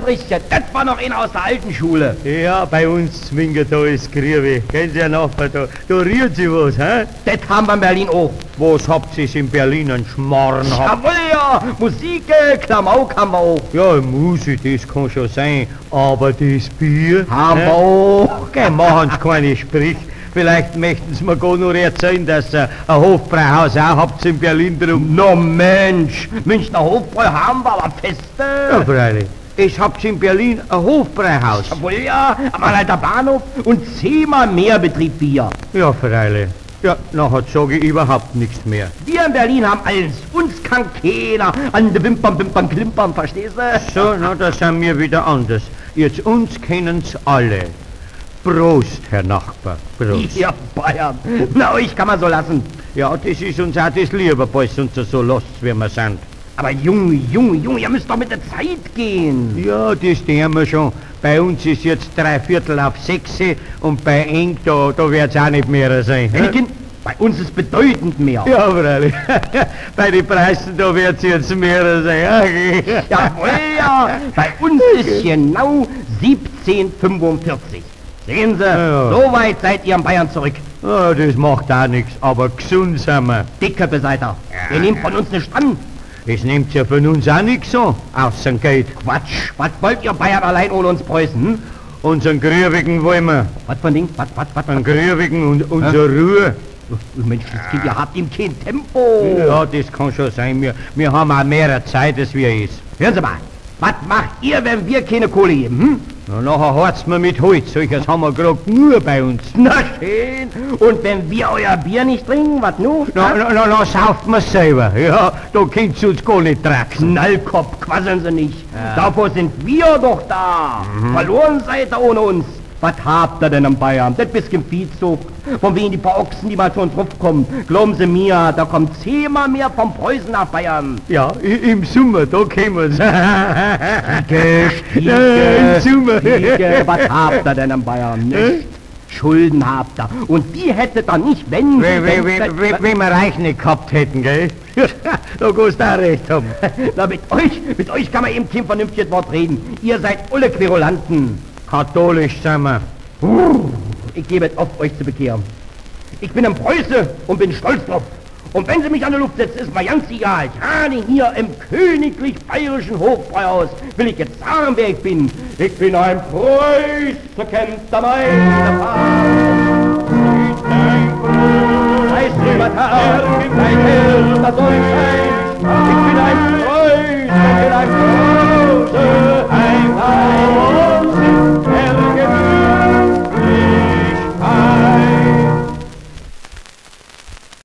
Frischchen, das war noch einer aus der alten Schule. Ja, bei uns zwingert da ist Griewe. Gehen Sie ja Nachbar, da rührt Sie was, hä? Das haben wir in Berlin auch. Was habt ihr in Berlin an Schmarrn habt? Jawohl, ja, Musik, Klamauk haben wir auch. Ja, Musik, das kann schon sein, aber das Bier... Haben wir auch. Geh, machen Sie keine Sprich. Vielleicht möchten Sie mir gar noch erzählen, dass ein Hofbräuhaus auch habt in Berlin drum. No Mensch, Münchner Hofbräu haben wir, aber feste. Ja, freilich. Ich hab's in Berlin ein Hofbräuhaus. Jawohl, ja, am alter Bahnhof und 10-mal mehr Betrieb wie hier. Ja, freilich. Ja, nachher sage ich überhaupt nichts mehr. Wir in Berlin haben alles. Uns kann keiner an den Wimpern, klimpern, verstehst du? So, na, da sind wir wieder anders. Jetzt uns kennen's alle. Prost, Herr Nachbar, Prost. Ja, Bayern. Na, euch kann man so lassen. Ja, das ist uns auch das Liebe, falls uns so lasst, wie wir sind. Aber Junge, ihr müsst doch mit der Zeit gehen. Ja, das tun wir schon. Bei uns ist jetzt 5:45 und bei Eng, da wird's auch nicht mehr sein. Kind, bei uns ist bedeutend mehr. Ja, freilich. Bei den Preisen, da wird's jetzt mehr sein. Jawohl, ja. Bei uns ist genau 17:45. Sehen Sie, Ja. so weit seid ihr in Bayern zurück. Ja, das macht auch nichts, aber gesund sind wir. Dicke seid ihr. Ihr nehmt von uns nicht an. Das nimmt ja von uns auch nichts so, außer Geld. Quatsch, was wollt ihr Bayern allein ohne uns Preußen? Hm? Unseren Grüwigen wollen wir. Was für ein Ding? Was? Einen Grüwigen und unsere Ruhe. Mensch, das Kind, ihr habt ihm kein Tempo. Ja, das kann schon sein. Wir haben auch mehr Zeit, als wir ist. Hören Sie mal, was macht ihr, wenn wir keine Kohle geben? Hm? Na, nachher harzt man mit Holz. Solches haben wir gerade nur bei uns. Na schön. Und wenn wir euer Bier nicht trinken, was nun? Na, sauft man's selber. Ja, da könnt's uns gar nicht tragen. Knallkopf, quasseln Sie nicht. Davor sind wir doch da. Verloren seid ihr ohne uns. Was habt ihr denn in Bayern? Das bisschen Viehzucht. Von wegen die paar Ochsen, die mal zu uns kommen. Glauben Sie mir, da kommt 10-mal mehr von Preußen nach Bayern. Ja, im Sommer, da kämen wir's. Im Sommer. Was habt ihr denn in Bayern? Nicht. Schulden habt ihr. Und die hättet ihr nicht, wenn Wenn wir reich nicht gehabt hätten, gell? Da kannst du auch recht haben. Na, mit euch kann man eben kein vernünftiges Wort reden. Ihr seid alle Querulanten. Katholisch sind wir. Ich gebe es auf, euch zu bekehren. Ich bin ein Preuße und bin stolz drauf. Und wenn sie mich an die Luft setzen, ist mir ganz egal. Gerade hier im königlich bayerischen Hofbräuhaus will ich jetzt sagen, wer ich bin. Ich bin ein Preuße, kennt der meine Fahrt. Heißt rüber Tag, ein Herr, das soll sein.